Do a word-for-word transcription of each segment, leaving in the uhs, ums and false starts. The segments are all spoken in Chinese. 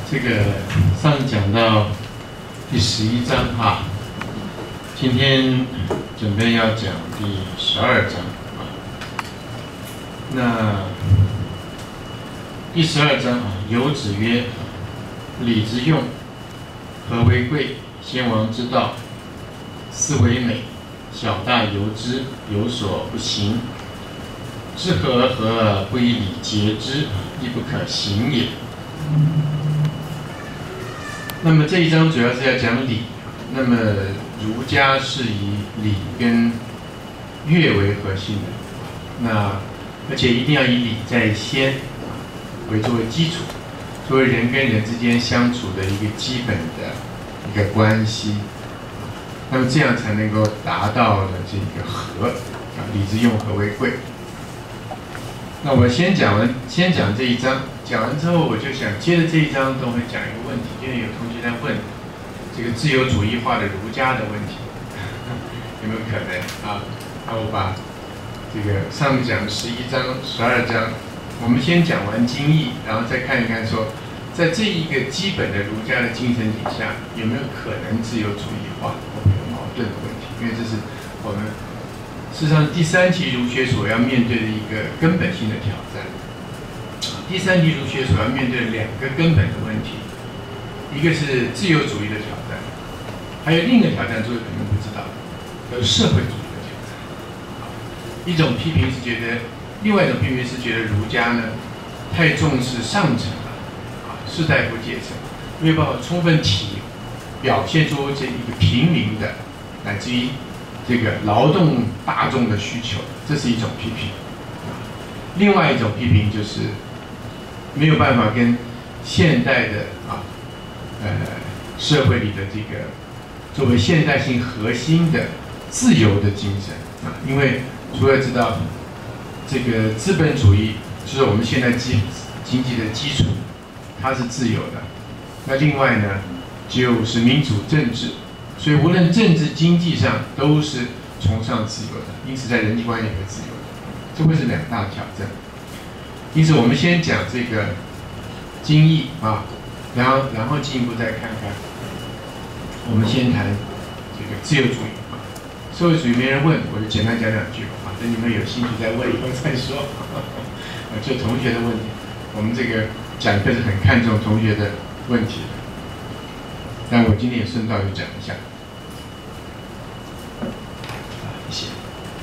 这个上次讲到第十一章哈，今天准备要讲第十二章啊。那第十二章啊，有子曰：“礼之用，和为贵？先王之道，斯为美。小大由之，有所不行。知和合而不以礼节之，亦不可行也。”那么这一章主要是要讲礼。那么儒家是以礼跟乐为核心的，那而且一定要以礼在先为作为基础，作为人跟人之间相处的一个基本的一个关系。那么这样才能够达到的这个和啊，礼之用，和为贵。那我先讲完，先讲这一章，讲完之后，我就想接着这一章都会讲一个问题，因为有同学在问这个自由主义化的儒家的问题，有没有可能啊？那我把这个上面讲的十一章、十二章，我们先讲完经义，然后再看一看说，在这一个基本的儒家的精神底下，有没有可能自由主义化或有矛盾的问题？因为这是我们事实上第三题儒学所要面对的一个根本性的挑战。第三题儒学所要面对的两个根本的问题，一个是自由主义的挑战，还有另一个挑战，诸位可能不知道，叫社会主义的挑战。一种批评是觉得，另外一种批评是觉得儒家呢太重视上层了，啊，士大夫阶层，没有办法充分体表现出这一个平民的，乃至于这个劳动大众的需求，这是一种批评。另外一种批评就是没有办法跟现代的啊，呃，社会里的这个作为现代性核心的自由的精神啊，因为除了知道这个资本主义就是我们现在经经济的基础，它是自由的。那另外呢，就是民主政治。所以无论政治、经济上都是崇尚自由的，因此在人际关系也会自由的，这会是两大挑战。因此，我们先讲这个经义啊，然后然后进一步再看看。我们先谈这个自由主义啊，社会主义没人问，我就简单讲两句吧啊，等你们有兴趣再问以后再说。啊，就同学的问题，我们这个讲课是很看重同学的问题的。但我今天也顺道就讲一下，啊，谢谢。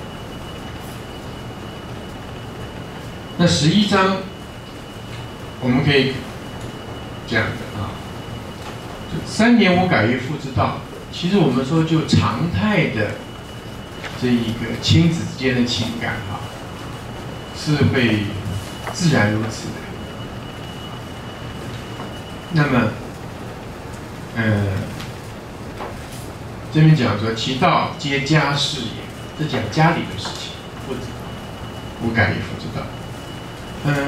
那十一章我们可以讲的啊，就三年无改于父之道。其实我们说就常态的这一个亲子之间的情感啊，是会自然如此的。那么。呃，这边讲说，其道皆家事也，这讲家里的事情，父之道，无改于父之道。嗯，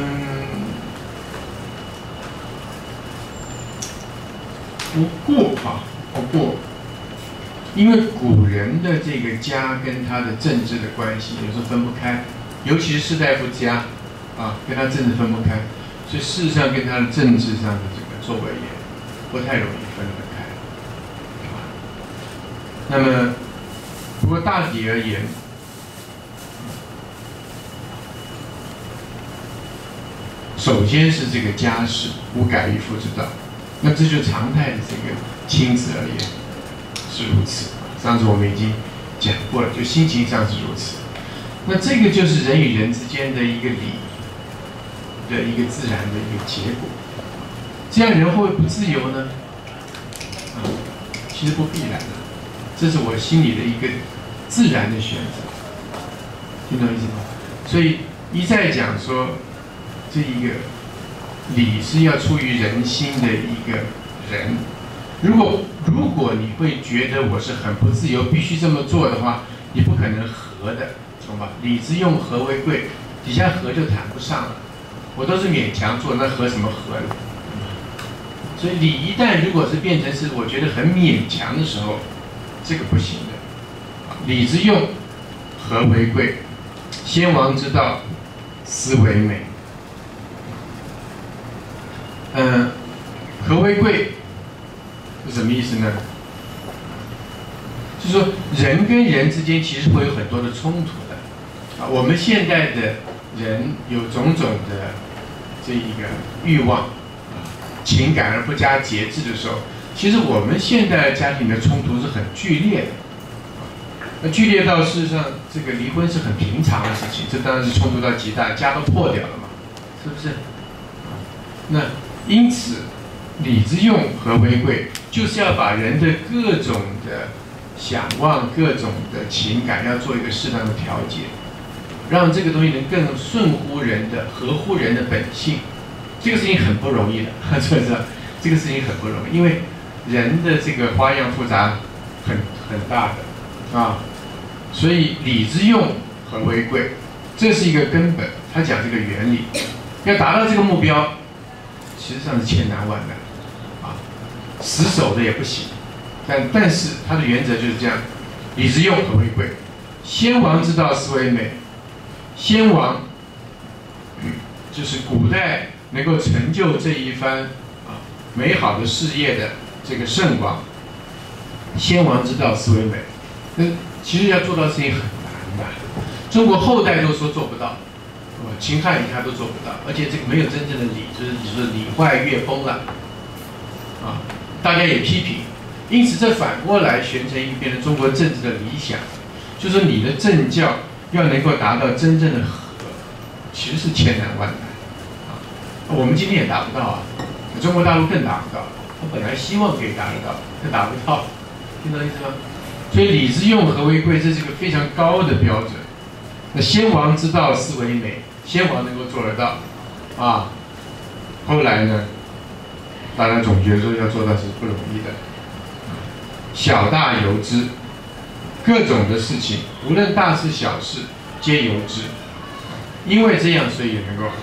不过啊，不过，因为古人的这个家跟他的政治的关系有时候分不开，尤其是士大夫家啊，跟他政治分不开，所以事实上跟他的政治上的这个作为也不太容易分得开。那么，不过大体而言，首先是这个家事无改于父之道，那这就常态的这个亲子而言是如此。上次我们已经讲过了，就心情上是如此。那这个就是人与人之间的一个礼的一个自然的一个结果。这样人会不会不自由呢？啊，其实不必然的。这是我心里的一个自然的选择，听懂意思吗？所以一再讲说，这一个礼是要出于人心的一个人。如果如果你会觉得我是很不自由，必须这么做的话，你不可能和的，懂吧？礼之用，和为贵，底下和就谈不上了。我都是勉强做，那和什么和呢？所以礼一旦如果是变成是我觉得很勉强的时候，这个不行的。礼之用，和为贵。先王之道，斯为美。嗯、呃，何为为贵是什么意思呢？就是说人跟人之间其实会有很多的冲突的啊。我们现代的人有种种的这一个欲望啊，情感而不加节制的时候，其实我们现代家庭的冲突是很剧烈的。那剧烈到事实上，这个离婚是很平常的事情，这当然是冲突到极大，家都破掉了嘛，是不是？那因此，礼之用，和为贵，就是要把人的各种的想望、各种的情感，要做一个适当的调节，让这个东西能更顺乎人的、合乎人的本性。这个事情很不容易的，是不是？这个事情很不容易，因为人的这个花样复杂很很大的啊。所以礼之用，和为贵，这是一个根本。他讲这个原理，要达到这个目标，实际上是千难万难啊，死守的也不行。但但是它的原则就是这样：礼之用，和为贵。先王之道，斯为美。先王，嗯，就是古代能够成就这一番啊美好的事业的这个圣王。先王之道，斯为美。那其实要做到事情很难的，中国后代都说做不到，秦汉以下都做不到，而且这个没有真正的礼，就是你说礼坏乐崩了，啊，大家也批评，因此这反过来旋成一个变成中国政治的理想，就是你的政教要能够达到真正的和，其实是千难万难，啊，我们今天也达不到啊，中国大陆更达不到，他本来希望可以达得到，他达不到，听到意思吗？所以礼之用，和为贵，这是一个非常高的标准。那先王之道，斯为美，先王能够做得到，啊，后来呢，大家总觉得说要做到是不容易的。小大由之，各种的事情，无论大事小事，皆由之。因为这样，所以也能够和。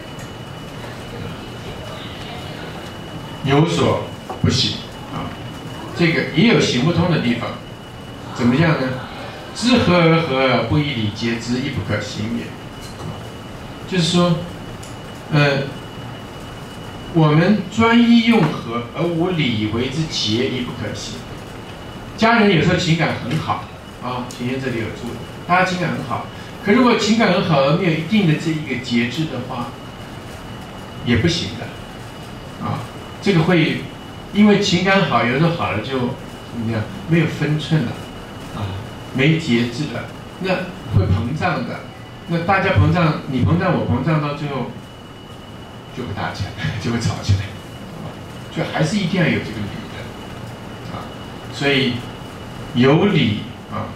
有所不行啊，这个也有行不通的地方。怎么样呢？知和而和，不以礼节之，亦不可行也。就是说，呃，我们专一用和，而无礼为之节，亦不可行。家人有时候情感很好啊，前面这里有注，大家情感很好，可如果情感很好而没有一定的这一个节制的话，也不行的啊。这个会因为情感好，有时候好了就怎么样，没有分寸了。啊，没节制的，那会膨胀的，那大家膨胀，你膨胀我膨胀，到最后就会打起来，就会吵起来，所以还是一定要有这个礼的，啊，所以有礼啊，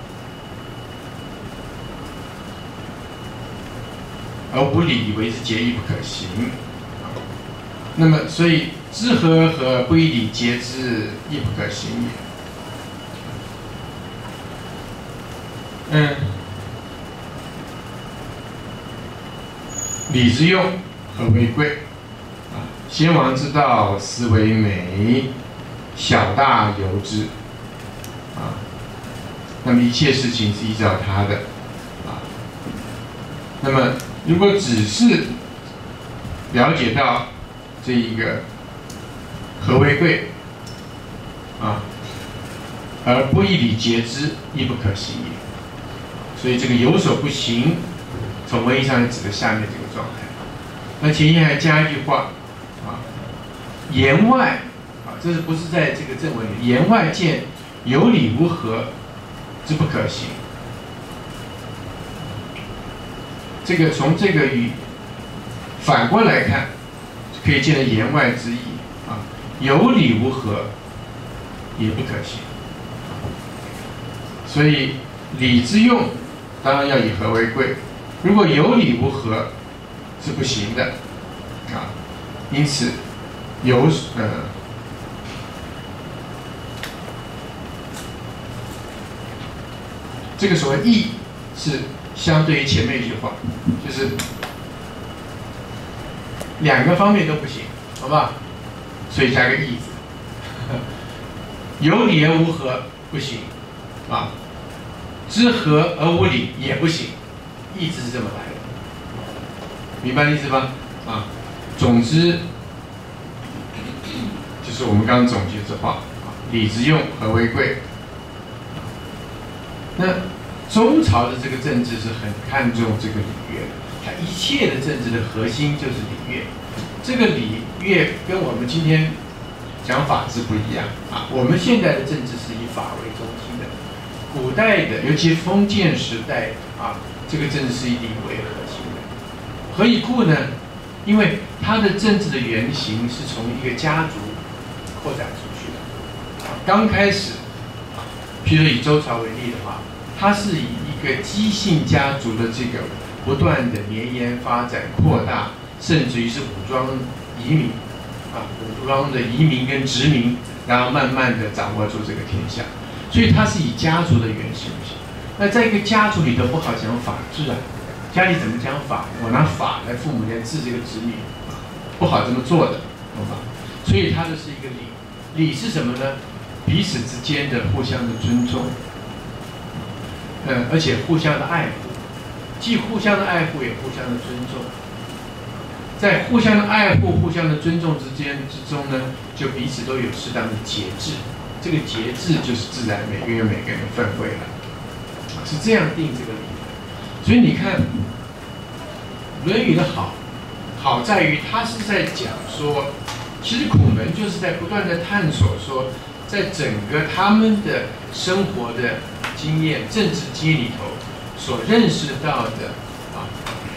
而无礼为之节，亦不可行。啊，那么所以知和而和，不以礼节之，亦不可行也。嗯，礼之用，和为贵。啊，先王之道，斯为美。小大由之。啊，那么一切事情是依照他的。啊，那么如果只是了解到这一个和为贵，啊，而不以礼节之，亦不可行也。所以这个有所不行，从文义上指的下面这个状态。那前面还加一句话，啊，言外，啊，这是不是在这个正文里？言外见有礼无和之不可行。这个从这个语反过来看，可以见得言外之意啊，有礼无和也不可行。所以礼之用，当然要以和为贵。如果有礼无和，是不行的，啊，因此有呃，这个所谓义是相对于前面一句话，就是两个方面都不行，好不好？所以加个义字，有礼而无和不行，啊。知和而无礼也不行，义字是这么来的，明白意思吧？啊，总之， 就是我们刚刚总结这话啊，礼之用，和为贵。那周朝的这个政治是很看重这个礼乐的，它一切的政治的核心就是礼乐。这个礼乐跟我们今天讲法治不一样啊，我们现在的政治是以法为中心的，古代的，尤其封建时代啊，这个政治是以礼为核心的。何以故呢？因为它的政治的原型是从一个家族扩展出去的。啊，刚开始，譬如以周朝为例的话，它是以一个姬姓家族的这个不断的绵延发展、扩大，甚至于是武装移民，啊，武装的移民跟殖民，然后慢慢的掌握住这个天下。所以它是以家族的原型。那在一个家族里头不好讲法治啊。家里怎么讲法？我拿法来父母来治这个子女，不好这么做的，懂吧？所以它就是一个礼。礼是什么呢？彼此之间的互相的尊重，嗯，而且互相的爱护，既互相的爱护，也互相的尊重。在互相的爱护、互相的尊重之间之中呢，就彼此都有适当的节制。这个节制就是自然每个人有每个人的分位了，是这样定这个礼的。所以你看，《论语》的好，好在于它是在讲说，其实孔门就是在不断的探索说，在整个他们的生活的经验、政治经验里头所认识到的啊，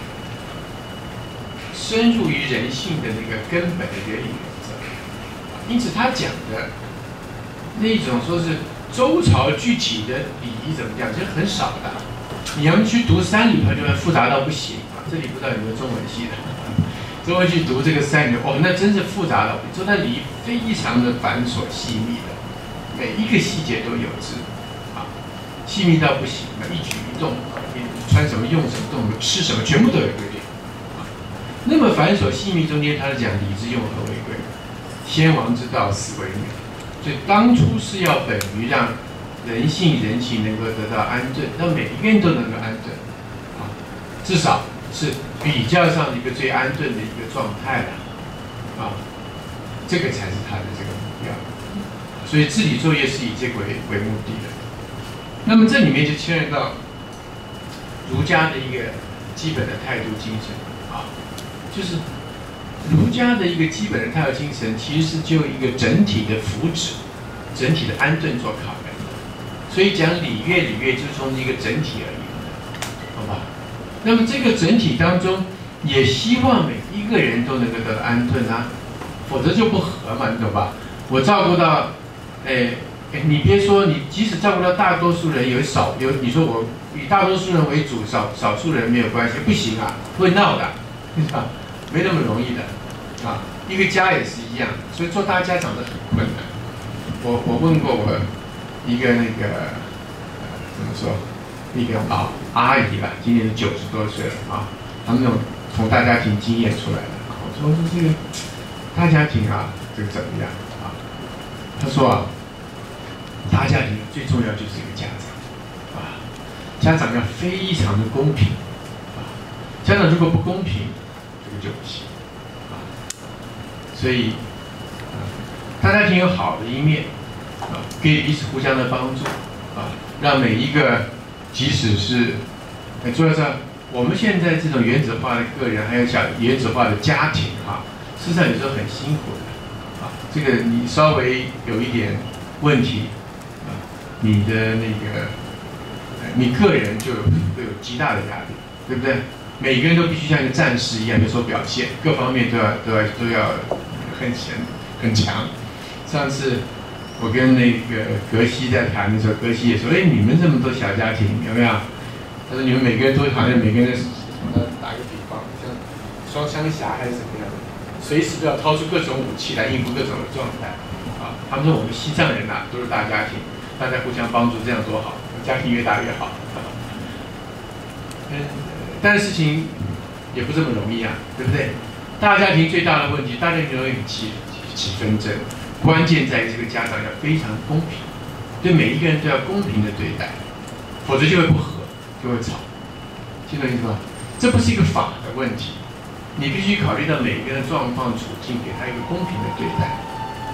深入于人性的那个根本的原理原则。因此，他讲的那种说是周朝具体的礼仪怎么样，其实很少的。你要去读三礼，它就会复杂到不行啊！这里不知道有没有中文系的，中文去读这个三礼，哦，那真是复杂到，说它礼仪非常的繁琐细密的，每一个细节都有之，啊，细密到不行，那一举一动，你穿什么、用什么、动什么、吃什么，全部都有规定，啊，那么繁琐细密中间，它是讲礼之用，和为贵，先王之道，死为美，所以当初是要本于让人性人情能够得到安顿，让每一个人都能够安顿，啊，至少是比较上的一个最安顿的一个状态了，啊，这个才是他的这个目标。所以治理作业是以这个为为目的的。那么这里面就牵涉到儒家的一个基本的态度精神啊，就是儒家的一个基本的态度精神，其实是就一个整体的福祉、整体的安顿做考量。所以讲礼乐，礼乐就是从一个整体而言的，好吧？那么这个整体当中，也希望每一个人都能够得到安顿啊，否则就不合嘛，你懂吧？我照顾到，哎哎，你别说，你即使照顾到大多数人，有少有，你说我以大多数人为主，少少数人没有关系，不行啊，会闹的，是吧？没那么容易的，啊，一个家也是一样，所以做大家长得很困难。我我问过我一个那个、呃、怎么说，一个老阿姨吧，今年九十多岁了啊，他们那种从大家庭经验出来的。我说这个大家庭啊，这个怎么样啊？他说啊，大家庭最重要就是一个家长啊，家长要非常的公平啊，家长如果不公平，这个就不行啊。所以啊，大家庭有好的一面。啊，可以彼此互相的帮助，啊，让每一个，即使是，哎，主要是我们现在这种原子化的个人，还有小原子化的家庭，哈、啊，事实上有时候很辛苦的，啊，这个你稍微有一点问题，啊，你的那个，你个人就有会有极大的压力，对不对？每个人都必须像一个战士一样有所表现，各方面都要都要都要很强很强。上次我跟那个格西在谈的时候，格西也说：“哎，你们这么多小家庭，有没有？”他说：“你们每个人都好像每个人，打个比方，像双枪侠还是怎么样的，随时都要掏出各种武器来应付各种的状态。啊，他们说我们西藏人呐、啊，都是大家庭，大家互相帮助，这样多好，家庭越大越好。嗯，但是事情也不这么容易啊，对不对？大家庭最大的问题，大家庭容易起起纷争。”关键在于这个家长要非常公平，对每一个人都要公平的对待，否则就会不和，就会吵。听懂意思吧？这不是一个法的问题，你必须考虑到每一个人的状况处境，给他一个公平的对待，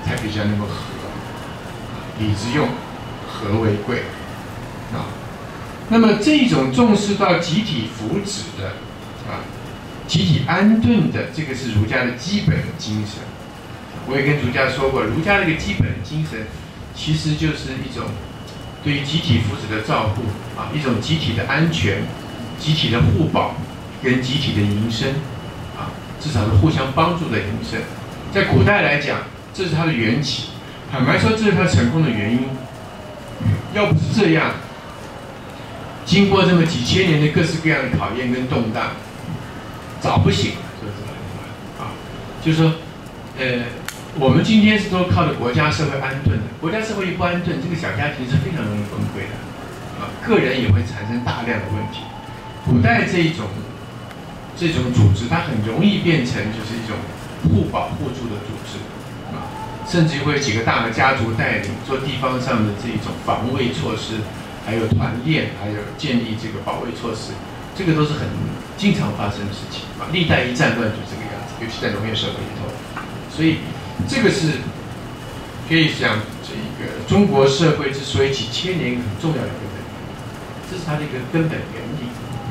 才比较能够和。礼之用，和为贵啊。那么这种重视到集体福祉的啊，集体安顿的，这个是儒家的基本精神。我也跟儒家说过，儒家的一个基本精神，其实就是一种对于集体福祉的照顾啊，一种集体的安全、集体的互保跟集体的营生啊，至少是互相帮助的营生。在古代来讲，这是它的缘起。坦白说，这是他成功的原因。要不是这样，经过这么几千年的各式各样的考验跟动荡，早不行了，是不是？啊，就是说，呃，我们今天是都靠着国家社会安顿的，国家社会一不安顿，这个小家庭是非常容易崩溃的，啊，个人也会产生大量的问题。古代这一种这种组织，它很容易变成就是一种互保互助的组织。甚至会有几个大的家族带领做地方上的这种防卫措施，还有团练，还有建立这个保卫措施，这个都是很经常发生的事情啊。历代一战乱就这个样子，尤其在农业社会里头，所以这个是可以讲这个中国社会之所以几千年很重要的一个根本，这是它的一个根本原理。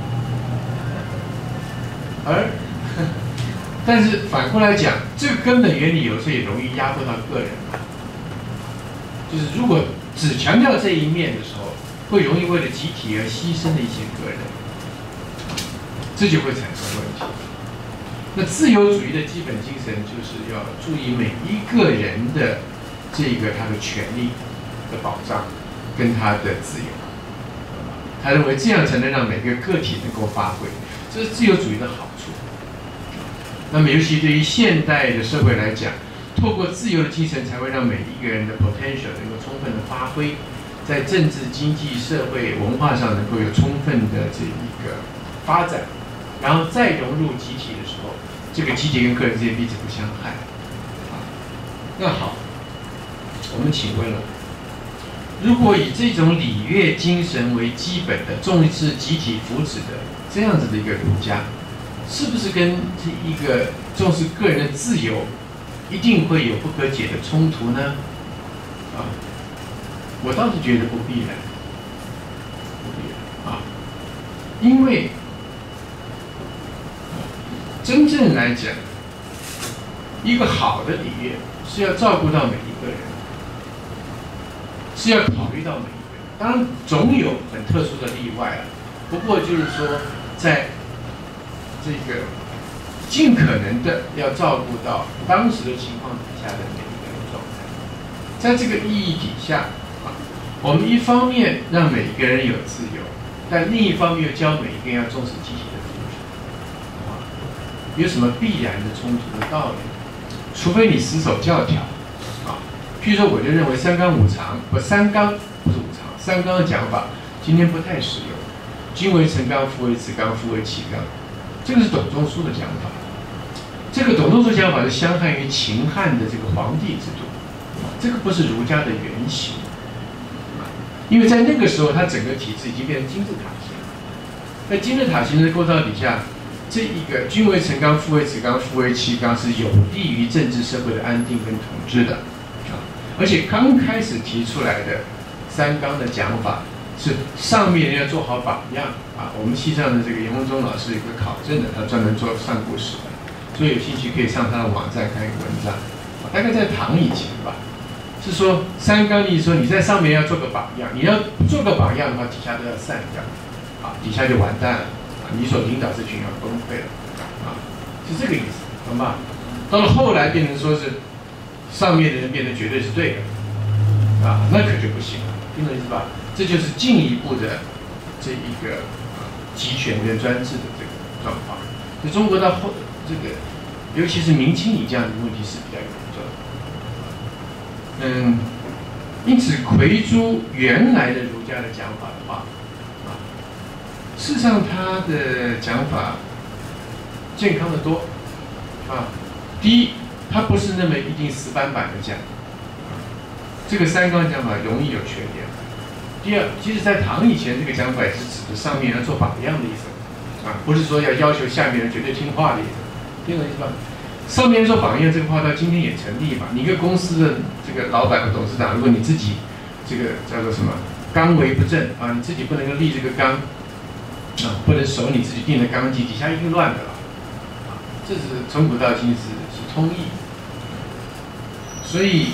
而但是反过来讲，这个根本原理有时候也容易压迫到个人。就是如果只强调这一面的时候，会容易为了集体而牺牲的一些个人，这就会产生问题。那自由主义的基本精神就是要注意每一个人的这个他的权利的保障跟他的自由。他认为这样才能让每个个体能够发挥，这是自由主义的好处。那么，尤其对于现代的社会来讲，透过自由的精神，才会让每一个人的 potential 能够充分的发挥，在政治、经济、社会、文化上能够有充分的这一个发展，然后再融入集体的时候，这个集体跟个人之间彼此不相害。啊，那好，我们请问了，如果以这种礼乐精神为基本的重视集体福祉的这样子的一个儒家，是不是跟这一个重视个人的自由，一定会有不可解的冲突呢？啊，我倒是觉得不必然，不必然啊，因为真正来讲，一个好的礼乐是要照顾到每一个人，是要考虑到每一个人。当然，总有很特殊的例外啊。不过就是说，在这个尽可能的要照顾到当时的情况底下的每一个人状态，在这个意义底下啊，我们一方面让每一个人有自由，但另一方面又教每一个人要重视集体的福祉，啊，有什么必然的冲突的道理？除非你死守教条，啊，譬如说，我就认为三纲五常不三纲不是五常，三纲的讲法今天不太实用，君为臣纲，父为子纲，夫为妻纲。这个是董仲舒的讲法，这个董仲舒讲法是相汉于秦汉的这个皇帝制度，这个不是儒家的原型，因为在那个时候，它整个体制已经变成金字塔形。在金字塔形的构造底下，这一个君为臣纲，父为子纲，夫为妻纲是有利于政治社会的安定跟统治的，而且刚开始提出来的三纲的讲法。是上面人要做好榜样啊！我们西藏的这个严文忠老师有个考证的，他专门做上古史的，所以有兴趣可以上他的网站看一个文章。大概在唐以前吧，是说三纲意说你在上面要做个榜样，你要不做个榜样的话，底下都要散掉，啊，底下就完蛋了，啊，你所领导这群要崩溃了，啊，是这个意思，懂吧？到了后来变成说是上面的人变得绝对是对的，啊，那可就不行了，听懂意思吧？这就是进一步的这一个集权跟专制的这个状况。所以中国到后这个，尤其是明清以这样的问题是比较严重的。嗯，因此魁诸原来的儒家的讲法的话，啊，事实上他的讲法健康的多，啊，第一，他不是那么一定死板板的讲，这个三纲讲法容易有缺点。第二，其实，在唐以前，这个讲法也是指的上面要做榜样的意思，啊，不是说要要求下面人绝对听话的意思，听懂意思吧？ 上面说榜样这个话到今天也成立嘛？你一个公司的这个老板和董事长，如果你自己这个叫做什么纲为不正啊，你自己不能够立这个纲啊，不能守你自己定的纲纪，底下一定乱的了啊。这是从古到今是是通义，所以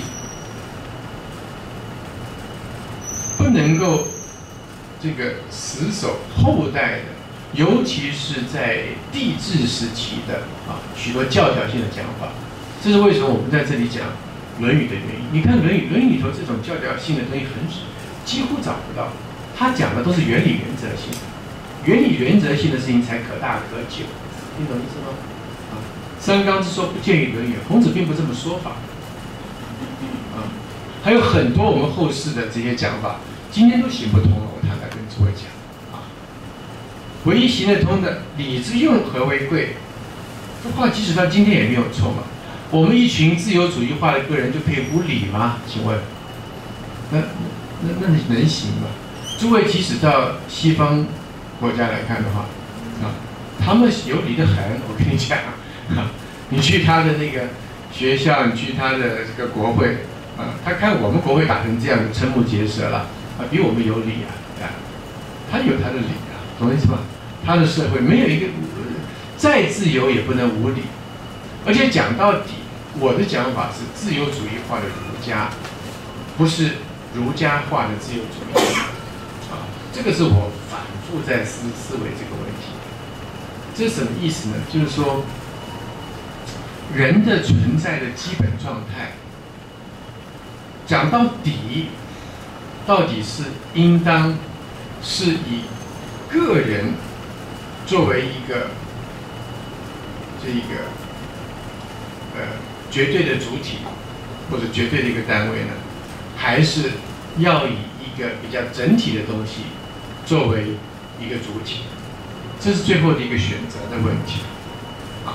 不能够这个死守后代的。尤其是在帝制时期的啊，许多教条性的讲法，这是为什么我们在这里讲《论语》的原因。你看《论语》，《论语》里头这种教条性的东西很少，几乎找不到。他讲的都是原理原则性的，原理原则性的事情才可大可久，听懂意思吗？啊，三纲之说不见于《论语》，孔子并不这么说法。啊，还有很多我们后世的这些讲法，今天都行不通了。我坦白跟诸位讲。唯一行得通的，礼之用，和为贵。这话即使到今天也没有错嘛。我们一群自由主义化的个人就可以无礼吗？请问，那那那能行吗？诸位，即使到西方国家来看的话，啊，他们有礼的很。我跟你讲，啊，你去他的那个学校，你去他的这个国会，啊，他看我们国会打成这样，瞠目结舌了，啊，比我们有礼啊，啊，他有他的礼啊。懂我意思吗？他的社会没有一个再自由也不能无理，而且讲到底，我的讲法是自由主义化的儒家，不是儒家化的自由主义啊。这个是我反复在思思维这个问题。这是什么意思呢？就是说，人的存在的基本状态，讲到底，到底是应当是以个人作为一个这一个呃绝对的主体或者绝对的一个单位呢，还是要以一个比较整体的东西作为一个主体？这是最后的一个选择的问题啊。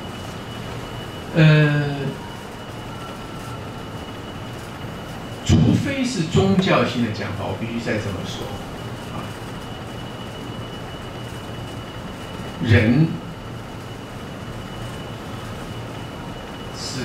呃，除非是宗教性的讲法，我必须再这么说。人是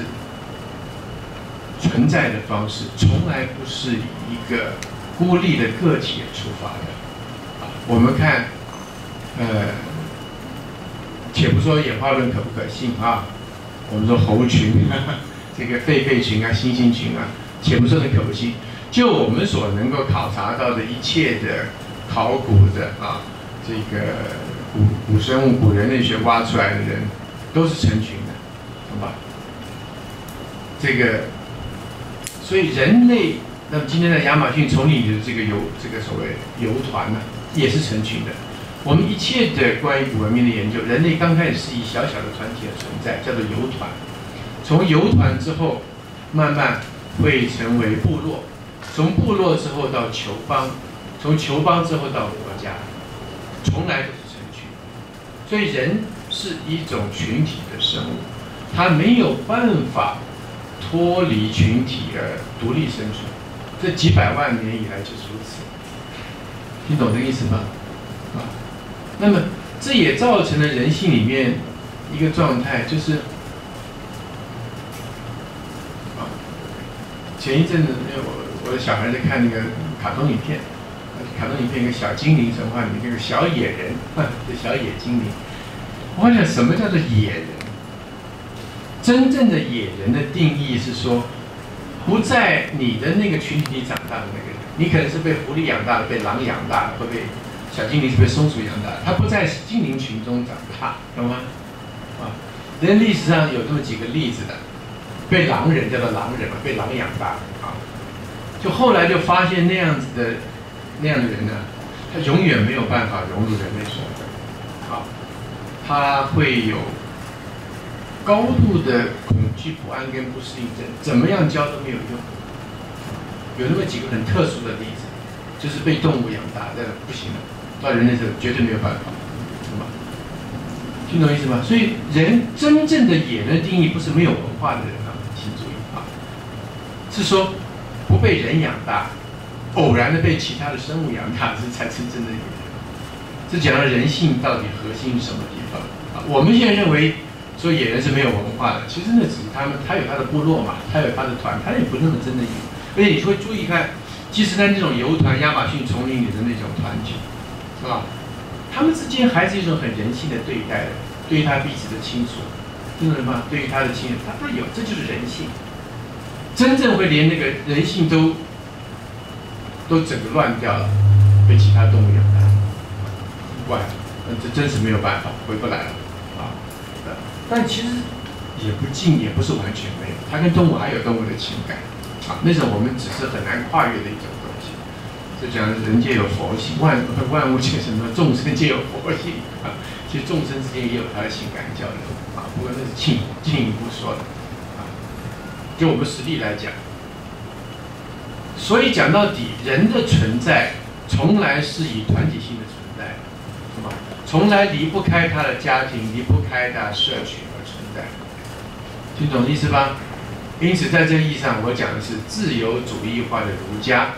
存在的方式，从来不是以一个孤立的个体出发的。啊，我们看，呃，且不说演化论可不可信啊，我们说猴群、这个狒狒群啊、猩猩群啊，且不说它可不信，就我们所能够考察到的一切的考古的啊，这个。古古生物、古人类学挖出来的人，都是成群的，懂吧？这个，所以人类，那么今天在亚马逊丛林里的这个游，这个所谓游团呢，也是成群的。我们一切的关于古文明的研究，人类刚开始是以小小的团体的存在，叫做游团。从游团之后，慢慢会成为部落，从部落之后到酋邦，从酋邦之后到国家，从来都是。所以人是一种群体的生物，它没有办法脱离群体而独立生存。这几百万年以来就是如此，听懂这个意思吗？啊，那么这也造成了人性里面一个状态，就是啊，前一阵子，因为我我的小孩在看那个卡通影片。卡通影片一个小精灵神话里面那个小野人，这小野精灵。我想什么叫做野人？真正的野人的定义是说，不在你的那个群体里长大的那个人，你可能是被狐狸养大的，被狼养大的，会被小精灵是被松鼠养大的，他不在精灵群中长大，懂吗？啊，人历史上有这么几个例子的，被狼人叫做狼人嘛，被狼养大的啊，就后来就发现那样子的。那样的人呢，他永远没有办法融入人类社会，啊，他会有高度的恐惧、不安跟不适应症，怎么样教都没有用。有那么几个很特殊的例子，就是被动物养大的不行了，到人类社会绝对没有办法，是吧？听懂意思吗？所以人真正的野人的定义不是没有文化的人啊，请注意啊，是说不被人养大。偶然的被其他的生物养大，这才是真的野人。这讲了人性到底核心是什么地方啊？我们现在认为说野人是没有文化的，其实那只是他们，他有他的部落嘛，他有他的团，他也不那么真的有。而且你会注意看，即使在那种游团、亚马逊丛林里的那种团体，是吧？他们之间还是一种很人性的对待的，对于他彼此的亲属，听懂了吗？对于他的亲人，他他有，这就是人性。真正会连那个人性都都整个乱掉了，被其他动物咬的，怪，那这真是没有办法，回不来了啊。但其实也不尽，也不是完全没有，它跟动物还有动物的情感啊，那种我们只是很难跨越的一种东西。就讲人皆有佛性，万万物皆什么，众生皆有佛性啊。其实众生之间也有他的情感交流啊，不过那是进进一步说的啊。就我们实例来讲，所以讲到底，人的存在从来是以团体性的存在，是吧？从来离不开他的家庭，离不开他的社群而存在，听懂意思吧？因此，在这个意义上，我讲的是自由主义化的儒家，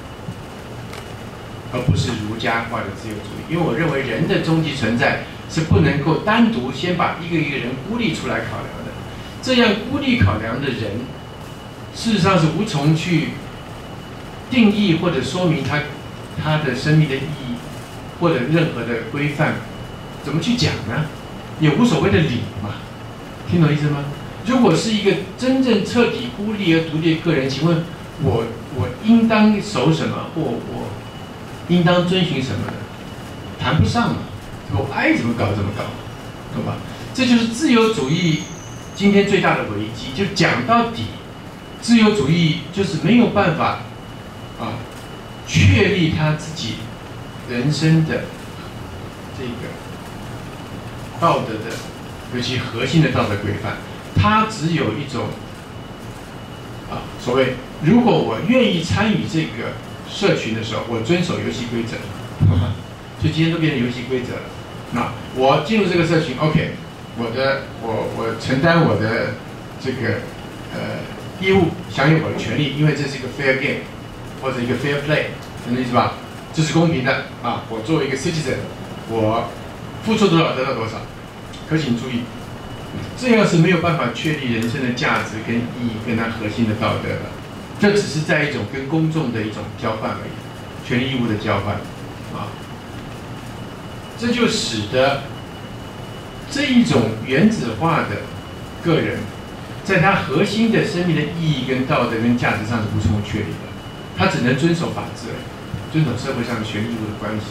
而不是儒家化的自由主义。因为我认为人的终极存在是不能够单独先把一个一个人孤立出来考量的，这样孤立考量的人，事实上是无从去定义或者说明他他的生命的意义，或者任何的规范，怎么去讲呢？也无所谓的理嘛，听懂意思吗？如果是一个真正彻底孤立而独立的个人，请问我我应当守什么，或我应当遵循什么呢？谈不上嘛，我爱怎么搞怎么搞，懂吧？这就是自由主义今天最大的危机。就讲到底，自由主义就是没有办法啊确立他自己人生的这个道德的，尤其核心的道德规范。它只有一种啊，所谓如果我愿意参与这个社群的时候，我遵守游戏规则，所以今天都变成游戏规则了。那我进入这个社群 ，OK， 我的我我承担我的这个呃义务，享有我的权利，因为这是一个 fair game 或者一个 fair play， 懂意思吧？这是公平的啊！我作为一个 citizen， 我付出多少得到多少。可请注意。这样是没有办法确立人生的价值跟意义，跟它核心的道德的。这只是在一种跟公众的一种交换而已，权利义务的交换，啊，这就使得这一种原子化的个人，在他核心的生命的意义跟道德跟价值上是无从确立的，他只能遵守法治，遵守社会上权利义务的关系。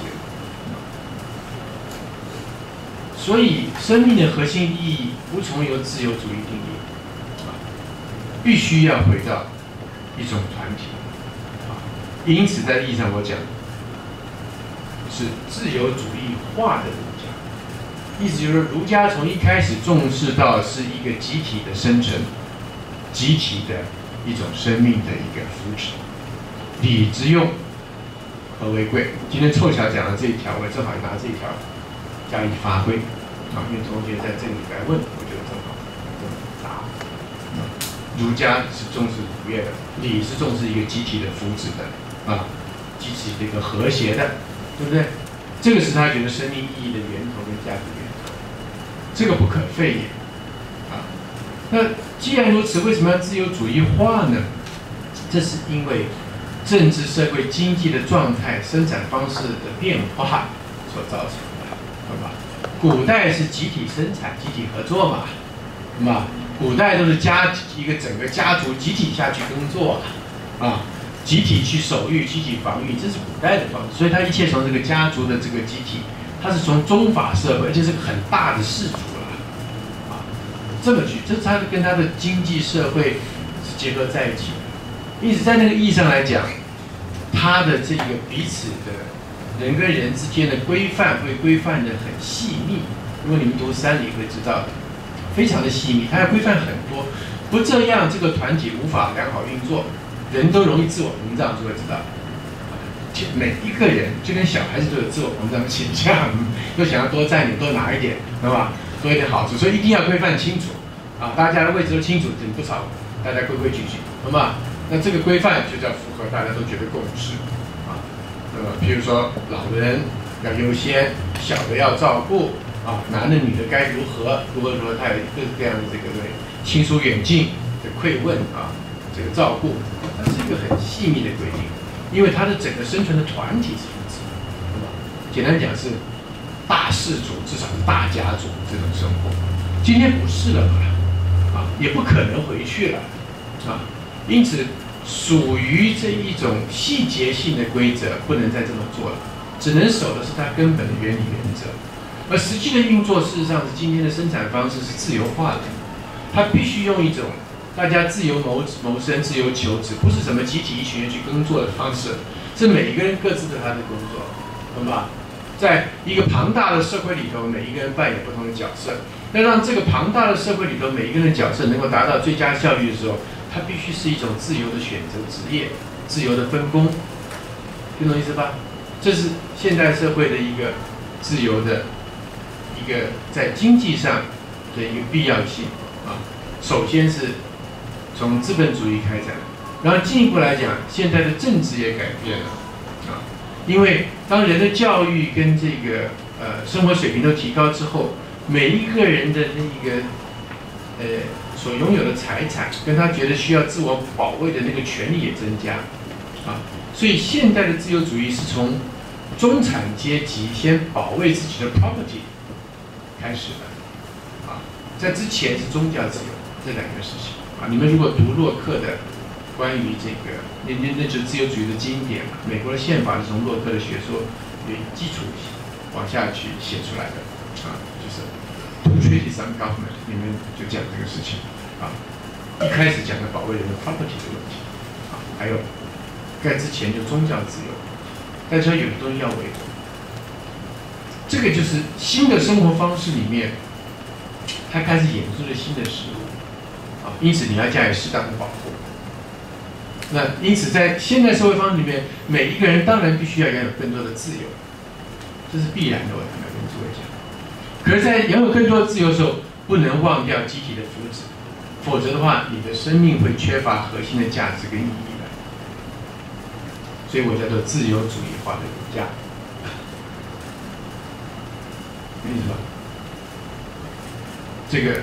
所以，生命的核心意义无从由自由主义定义，啊，必须要回到一种团体，啊，因此在意义上我讲是自由主义化的儒家，意思就是儒家从一开始重视到是一个集体的生存，集体的一种生命的一个福祉，礼之用和为贵。今天凑巧讲的这一条，我正好拿这一条加以发挥，啊，因为同学在这里来问，我觉得正好这么答。儒家是重视礼乐的，礼是重视一个集体的福祉的，啊，集体的一个和谐的，对不对？这个是他觉得生命意义的源头跟价值源头，这个不可废也，啊。那既然如此，为什么要自由主义化呢？这是因为政治、社会、经济的状态、生产方式的变化所造成的，对吧？古代是集体生产、集体合作嘛，对吧？古代都是家一个整个家族集体下去工作啊，啊，集体去守御、集体防御，这是古代的方式。所以它一切从这个家族的这个集体，它是从宗法社会，而且是个很大的氏族了，啊，这么去，这是它跟它的经济社会是结合在一起的。因此，在那个意义上来讲，它的这个彼此的人跟人之间的规范会规范得很细密。如果你们读三理会知道的，非常的细密，它要规范很多。不这样，这个团体无法良好运作，人都容易自我膨胀，就会知道。每一个人就跟小孩子都有自我膨胀的倾向，都想要多占点、多拿一点，对吧？多一点好处，所以一定要规范清楚啊！大家的位置都清楚，人不吵，大家规规矩矩，好吗？那这个规范就叫符合大家都觉得共识啊。呃，譬如说老人要优先，小的要照顾啊，男的女的该如何如何如何，他有各式各样的这个对亲疏远近的馈问啊，这个照顾，它是一个很细密的规定，因为它的整个生存的团体是如此，对吧？简单讲是大氏族，至少是大家族这种生活。今天不是了嘛，啊，也不可能回去了，啊，因此属于这一种细节性的规则，不能再这么做了，只能守的是它根本的原理原则。而实际的运作，事实上是今天的生产方式是自由化的，它必须用一种大家自由谋谋生、自由求职，不是什么集体一群人去耕作的方式，是每一个人各自的他的工作，懂吧？在一个庞大的社会里头，每一个人扮演不同的角色。要让这个庞大的社会里头每一个人的角色能够达到最佳效率的时候，它必须是一种自由的选择职业、自由的分工，听懂意思吧？这是现代社会的一个自由的一个在经济上的一个必要性啊。首先是从资本主义开展，然后进一步来讲，现在的政治也改变了啊，因为当人的教育跟这个呃生活水平都提高之后，每一个人的那个呃所拥有的财产，跟他觉得需要自我保卫的那个权利也增加啊，所以现代的自由主义是从中产阶级先保卫自己的 property 开始的啊，在之前是宗教自由这两个事情啊。你们如果读洛克的关于这个，那那那就是自由主义的经典嘛，美国的宪法是从洛克的学说为基础往下去写出来的啊，就是 Treaties on Government 里面就讲这个事情啊，一开始讲的保卫人的 property 的问题啊，还有在之前就宗教自由，但是有的东西要维护，这个就是新的生活方式里面，它开始演出了新的事物啊，因此你要加以适当的保护。那因此在现代社会方式里面，每一个人当然必须要拥有更多的自由，这是必然的，我跟诸位讲。可是，在拥有更多的自由的时候，不能忘掉集体的福祉，否则的话，你的生命会缺乏核心的价值跟意义的。所以我叫做自由主义化的儒家，明白吗？这个，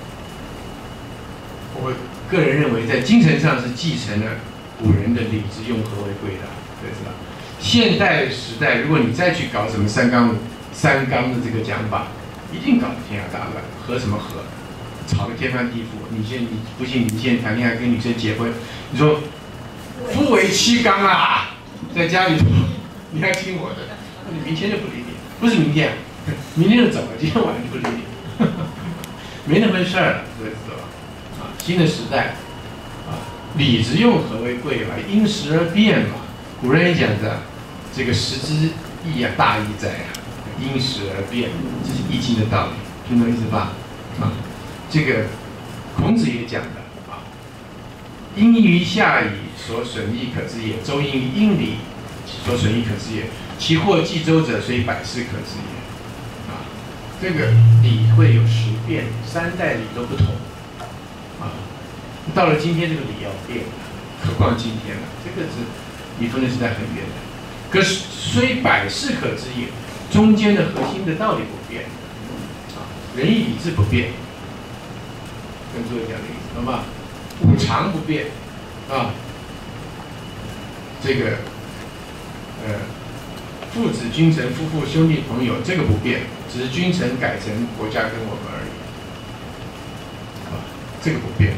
我个人认为，在精神上是继承了古人的礼之用和为贵的，对是吧？现代时代，如果你再去搞什么三纲三纲的这个讲法，一定搞得天下大乱，和什么和，吵得天翻地覆。你现你不信，你现在谈恋爱跟女生结婚，你说夫为妻纲啊，在家里头你要听我的，那你明天就不理你，不是明天，明天就走了，今天晚上就不理你，没那回事儿了，各位知道吧？啊，新的时代，啊，礼之用和为贵嘛，因时而变嘛。古人也讲的，这个时之意啊，大义在啊。因时而变，这是易经的道理，听懂意思吧？啊，这个孔子也讲的啊，殷于夏矣，所损益可知也；周殷于殷礼，所损益可知也。其或继周者，虽百世可知也。啊，这个礼会有时变，三代礼都不同。啊，到了今天，这个礼要变了，何况今天了？这个是离分的时代很远的。可是虽百世可知也。中间的核心的道理不变，啊，仁义礼智不变，跟诸位讲的意思，懂吗？五常不变，啊，这个，呃，父子君臣、夫妇兄弟朋友这个不变，只是君臣改成国家跟我们而已，啊，这个不变的，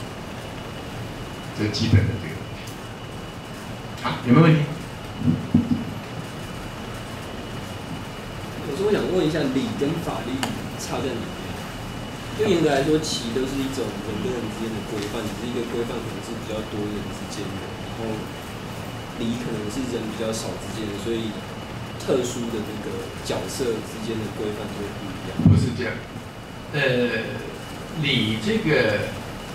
这是基本的这个问题。好，有没有问题？ 我想问一下，礼跟法律差在哪里？就严格来说，其都是一种人跟人之间的规范，只是一个规范可能是比较多人之间的，然后礼可能是人比较少之间的，所以特殊的这个角色之间的规范就会不一样。 不是这样，呃，礼这个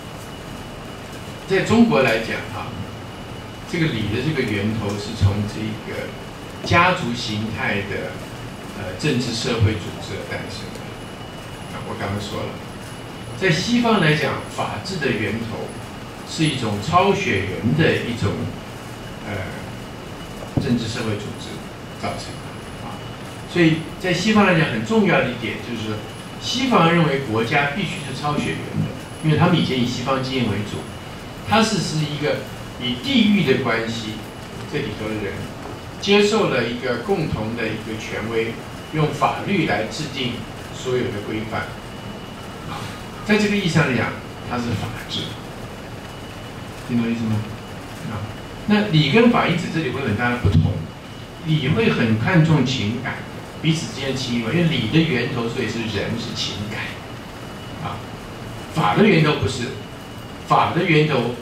在中国来讲啊，这个礼的这个源头是从这个家族形态的。呃，政治社会组织的诞生啊，我刚刚说了，在西方来讲，法治的源头是一种超血缘的一种呃政治社会组织造成的啊， 所以在西方来讲，很重要的一点就是说，西方认为国家必须是超血缘的，因为他们以前以西方经验为主，它是是一个以地域的关系，这里头的人接受了一个共同的一个权威，用法律来制定所有的规范。啊，在这个意义上来讲，它是法治。听懂意思吗？啊，那理跟法因此这里会有很大的不同。理会很看重情感，彼此之间的情谊，因为理的源头所以是人是情感，啊，法的源头不是，法的源头，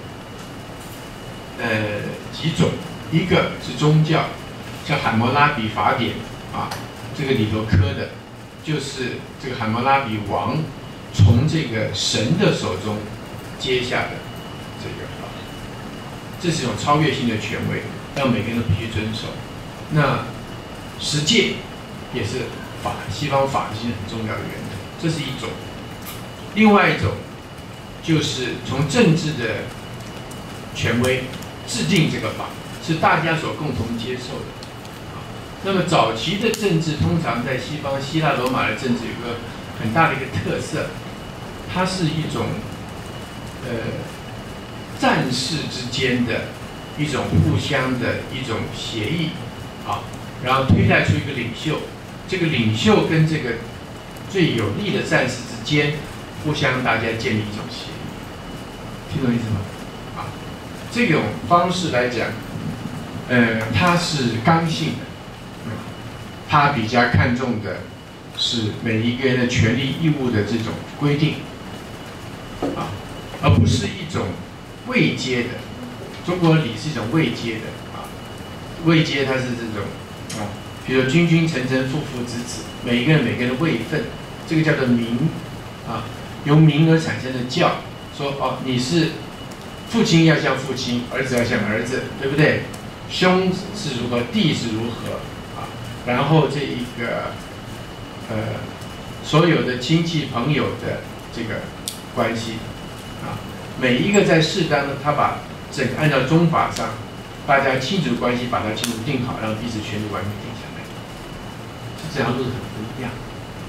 呃几种，一个是宗教，像《海谟拉比法典》啊，这个里头刻的，就是这个海谟拉比王从这个神的手中接下的这个法，这是一种超越性的权威，让每个人都必须遵守。那十诫也是法，西方法是很重要的源头，这是一种。另外一种就是从政治的权威制定这个法，是大家所共同接受的。那么早期的政治通常在西方希腊罗马的政治有个很大的一个特色，它是一种呃战士之间的一种互相的一种协议。啊，然后推派出一个领袖，这个领袖跟这个最有力的战士之间，互相大家建立一种协议，听懂意思吗？啊，这种方式来讲，呃，它是刚性的，嗯，它比较看重的是每一个人的权利义务的这种规定，啊，而不是一种位阶的。中国礼是一种位阶的。位阶它是这种啊，比如说君君臣臣父父子子，每一个人每个人的位分，这个叫做名啊，由名而产生的教，说哦你是父亲要像父亲，儿子要像儿子，对不对？兄是如何，弟是如何啊？然后这一个呃所有的亲戚朋友的这个关系啊，每一个在适当的，他把整个按照宗法上。大家亲属关系把它清楚定好，让彼此权利完全定下来，这条路很不一样。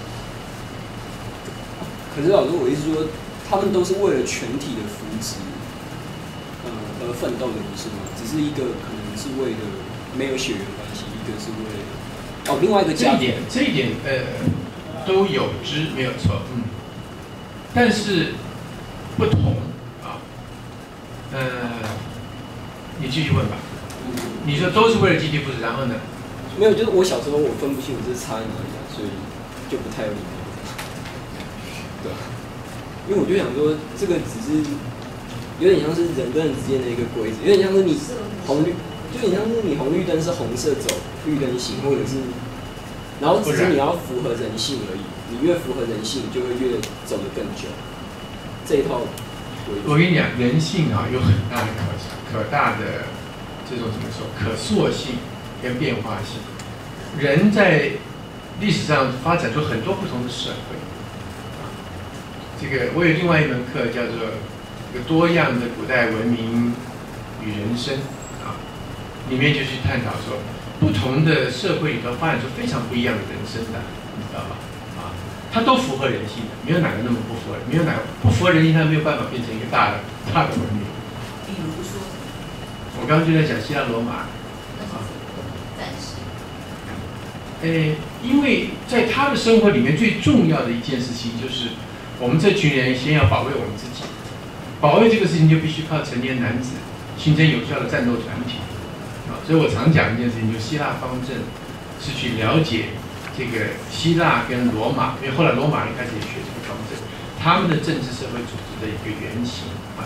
可是老师，我意思说，他们都是为了全体的福祉，呃，而奋斗的，不是吗？只是一个可能是为了没有血缘关系，一个是为了哦，另外一个家这一点，这一点呃都有之，没有错，嗯。但是不同啊，呃，你继续问吧。你说都是为了集体福祉，然后呢？ 没有，就是我小时候我分不清我这是差在哪里啊，所以就不太有礼貌。对，因为我就想说，这个只是有点像是人跟人之间的一个规则，有点像是你红绿，就有点像是你红绿灯是红色走，绿灯行，或者是，然后只是你要符合人性而已。你越符合人性，就会越走得更久。这一套规则， 我跟你讲，人性啊有很大的可可大的。这种怎么说？可塑性跟变化性，人在历史上发展出很多不同的社会。啊，这个我有另外一门课叫做“这个多样的古代文明与人生”啊，里面就去探讨说，不同的社会里头发展出非常不一样的人生的，你知道吧？啊，它都符合人性的，没有哪个那么不符合，没有哪个不符合人性，它没有办法变成一个大的大的文明。 比如说。 我刚刚就在讲希腊罗马，啊， 暂时， 呃，因为在他的生活里面最重要的一件事情就是，我们这群人先要保卫我们自己，保卫这个事情就必须靠成年男子形成有效的战斗团体，啊，所以我常讲一件事情，就希腊方阵是去了解这个希腊跟罗马，因为后来罗马人开始也学这个方阵，他们的政治社会组织的一个原型啊，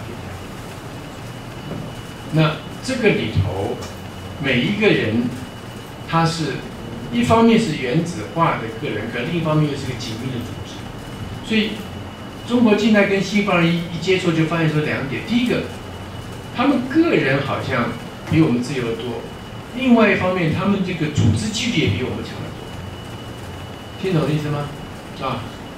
那。这个里头，每一个人，他是一方面是原子化的个人，可另一方面又是个紧密的组织。所以，中国近代跟西方人一一接触，就发现说两点：第一个，他们个人好像比我们自由得多；另外一方面，他们这个组织纪律也比我们强得多。听懂意思吗？啊，